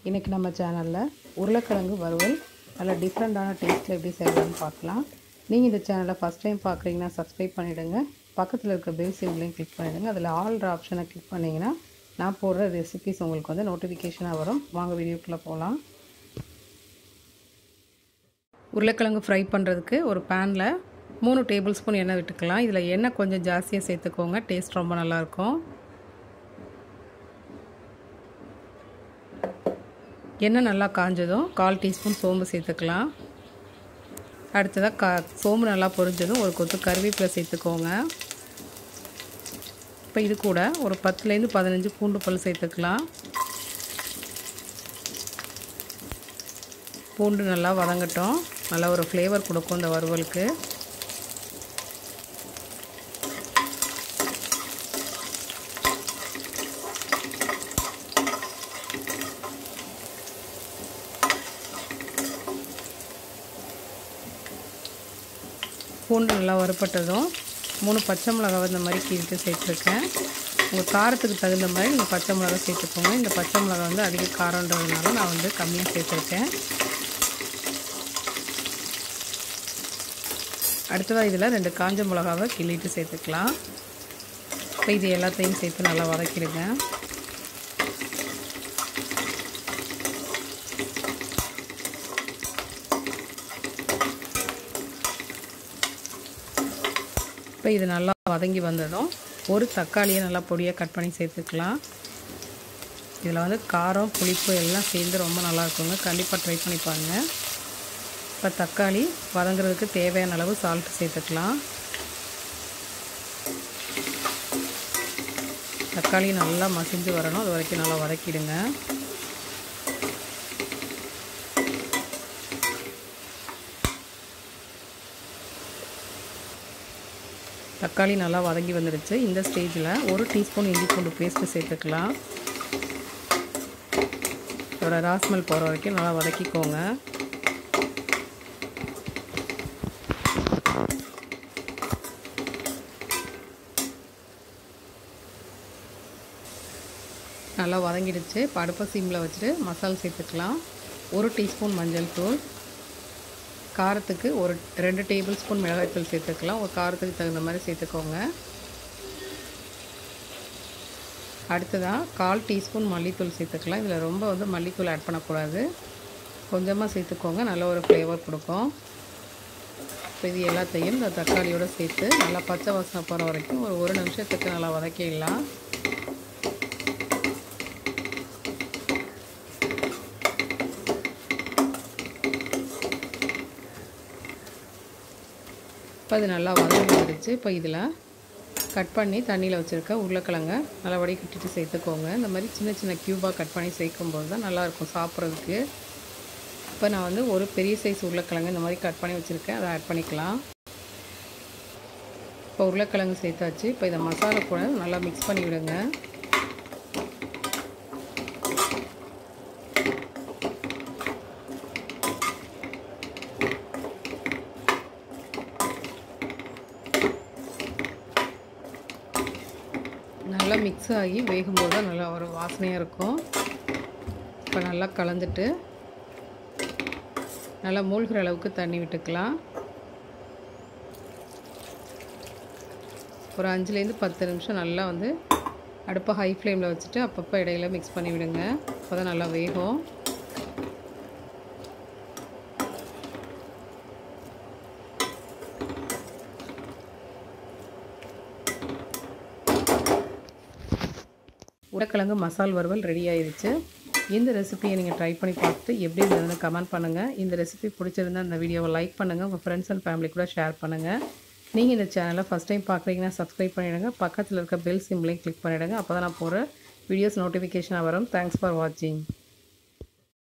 இன்றைக்கி நம்ம சேனலில் உருளைக்கிழங்கு வறுவல் நல்ல டிஃப்ரெண்ட்டான டேஸ்ட்டில் எப்படி செய்யலாம்னு பார்க்கலாம். நீங்கள் இந்த சேனலை ஃபஸ்ட் டைம் பார்க்குறீங்கன்னா சப்ஸ்கிரைப் பண்ணிவிடுங்க. பக்கத்தில் இருக்க பெல் சிம்லையும் கிளிக் பண்ணிவிடுங்க. அதில் ஆல்ற ஆப்ஷனை கிளிக் பண்ணிங்கன்னா நான் போடுற ரெசிபிஸ் உங்களுக்கு வந்து நோட்டிஃபிகேஷனாக வரும். வாங்க வீடியோக்குள்ளே போகலாம். உருளைக்கிழங்கு ஃப்ரை பண்ணுறதுக்கு ஒரு பேனில் 3 டேபிள் ஸ்பூன் எண்ணெய் விட்டுக்கலாம். இதில் எண்ணெய் கொஞ்சம் ஜாஸ்தியாக சேர்த்துக்கோங்க, டேஸ்ட் ரொம்ப நல்லாயிருக்கும். எண்ணெய் நல்லா காஞ்சதும் 1/4 டீஸ்பூன் சோம்பு சேர்த்துக்கலாம். அடுத்ததாக சோம்பு நல்லா பொரிஞ்சதும் ஒரு கொத்து கருவேப்பிலை சேர்த்துக்கோங்க. இப்போ இது கூட ஒரு 10லேருந்து 15 பூண்டு பல் சேர்த்துக்கலாம். பூண்டு நல்லா வதங்கட்டும், நல்லா ஒரு ஃப்ளேவர் கொடுக்கும் இந்த வறுவலுக்கு. பூண்டு நல்லா வறுப்பட்டதும் 3 பச்சை மிளகாய் இந்த மாதிரி கீழிட்டு சேர்த்துருக்கேன். உங்கள் காரத்துக்கு தகுந்த மாதிரி நீங்கள் பச்சை மிளகாய் சேர்த்துக்கோங்க. இந்த பச்சை மிளகாய் வந்து அதிக காரன்றதுனால நான் வந்து கம்மியாக சேர்த்துருக்கேன். அடுத்ததாக இதில் 2 காஞ்ச மிளகாவை கிள்ளிட்டு சேர்த்துக்கலாம். இப்போ இது எல்லாத்தையும் சேர்த்து நல்லா வதக்கிடுங்க. இப்போ இது நல்லா வதங்கி வந்ததும் ஒரு தக்காளியை நல்லா பொடியாக கட் பண்ணி சேர்த்துக்கலாம். இதில் வந்து காரம் புளிப்பு எல்லாம் சேர்ந்து ரொம்ப நல்லா இருக்குங்க. கண்டிப்பாக ட்ரை பண்ணி பாருங்கள். இப்போ தக்காளி வதங்குறதுக்கு தேவையான அளவு சால்ட் சேர்த்துக்கலாம். தக்காளி நல்லா மசிஞ்சு வரணும், அது வரைக்கும் நல்லா வதக்கிடுங்க. தக்காளி நல்லா வதங்கி வந்துடுச்சு. இந்த ஸ்டேஜில் 1 டீஸ்பூன் இஞ்சி பூண்டு பேஸ்ட்டு சேர்த்துக்கலாம். இதோட ராஸ்மல் போகிற வரைக்கும் நல்லா வதக்கிக்கோங்க. நல்லா வதங்கிடுச்சு. இப்போ அடுப்பை சிம்மில் வச்சுட்டு மசாலா சேர்த்துக்கலாம். 1 டீஸ்பூன் மஞ்சள் தூள், காரத்துக்கு ஒரு 2 டேபிள் ஸ்பூன் மிளகாய்த்தூள் சேர்த்துக்கலாம். ஒரு காரத்துக்கு தகுந்த மாதிரி சேர்த்துக்கோங்க. அடுத்ததாக 1/4 டீஸ்பூன் மல்லித்தூள் சேர்த்துக்கலாம். இதில் ரொம்ப வந்து மல்லித்தூள் ஆட் பண்ணக்கூடாது, கொஞ்சமாக சேர்த்துக்கோங்க, நல்ல ஒரு ஃப்ளேவர் கொடுக்கும். இப்போ இது எல்லாத்தையும் இந்த தக்காளியோடு சேர்த்து நல்லா பச்சை வாசனை போகிற வரைக்கும் ஒரு 1 நிமிஷத்துக்கு நல்லா வதக்கிடலாம். இப்போ அது நல்லா வதங்கி வந்துடுச்சு. இப்போ இதில் கட் பண்ணி தண்ணியில் வச்சுருக்க உருளைக்கிழங்க நல்லா வடிகட்டிட்டு சேர்த்துக்கோங்க. இந்த மாதிரி சின்ன சின்ன க்யூபாக கட் பண்ணி சேர்க்கும்போது தான் நல்லாயிருக்கும் சாப்பிட்றதுக்கு. இப்போ நான் வந்து ஒரு பெரிய சைஸ் உருளைக்கிழங்கு இந்த மாதிரி கட் பண்ணி வச்சுருக்கேன், அதை ஆட் பண்ணிக்கலாம். இப்போ உருளைக்கிழங்கு சேர்த்தாச்சு. இப்போ இதை மசாலா கூட நல்லா மிக்ஸ் பண்ணி விடுங்க. நல்லா மிக்ஸ் ஆகி வேகும்போது தான் நல்லா ஒரு வாசனையாக இருக்கும். இப்போ நல்லா கலந்துட்டு நல்லா மூழ்கிற அளவுக்கு தண்ணி விட்டுக்கலாம். ஒரு 5லேருந்து 10 நிமிஷம் நல்லா வந்து அடுப்பை ஹை ஃப்ளேமில் வச்சுட்டு அப்பப்போ இடையில மிக்ஸ் பண்ணி விடுங்க. அப்போ தான் நல்லா வேகும். உருளைக்கிழங்கு மசால் வறுவல் ரெடி ஆயிடுச்சு. இந்த ரெசிபியை நீங்கள் ட்ரை பண்ணி பார்த்துட்டு எப்படி இருந்ததுன்னு கமெண்ட் பண்ணுங்கள். இந்த ரெசிபி பிடிச்சிருந்தால் இந்த வீடியோவை லைக் பண்ணுங்கள், உங்கள் ஃப்ரெண்ட்ஸ் அண்ட் ஃபேமிலி கூட ஷேர் பண்ணுங்கள். நீங்கள் இந்த சேனலை ஃபஸ்ட் டைம் பார்க்குறீங்கன்னா சப்ஸ்கிரைப் பண்ணிவிடுங்க. பக்கத்தில் இருக்க பெல் சிம்லையும் கிளிக் பண்ணிவிடுங்க. அப்போ தான் நான் போகிற வீடியோஸ் நோட்டிஃபிகேஷனாக வரும். தேங்க்ஸ் ஃபார் வாட்சிங்.